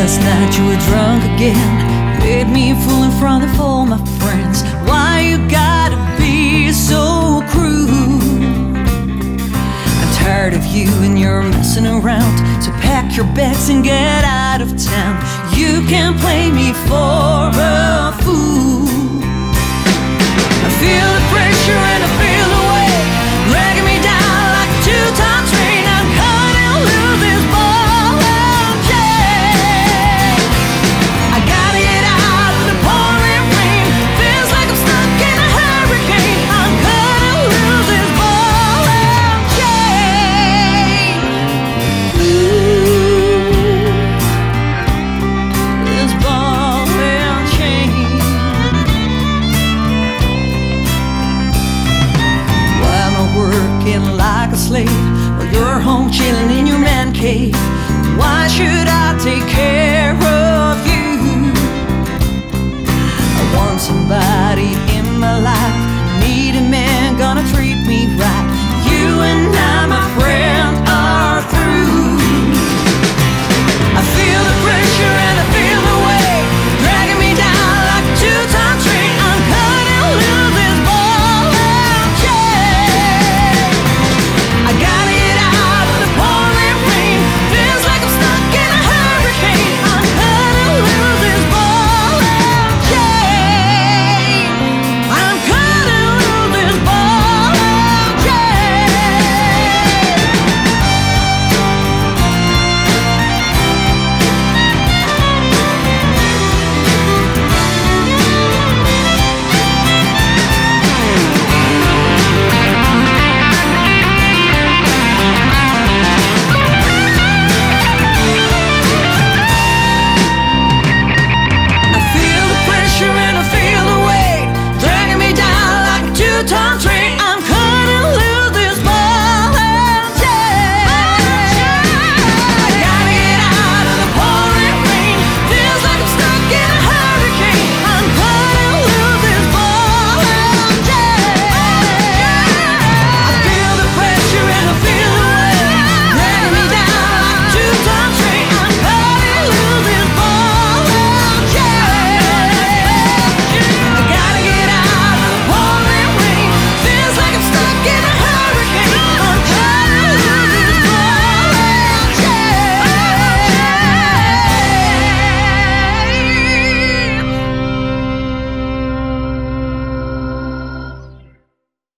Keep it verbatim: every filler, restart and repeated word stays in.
Last night you were drunk again, made me a fool in front of all my friends. Why you gotta be so cruel? I'm tired of you and your messing around, so pack your bags and get out of town. You can't play me for a fool. I feel the pressure and I feel the weight dragging me down like a two-ton train. I'm cutting loose this ball and chain. I gotta get out of the pouring rain. Feels like I'm stuck in a hurricane. I'm cutting loose this ball and chain. Ooh, this ball and chain. While I'm working like a slave, while you're home chilling in your man cave, why should I take care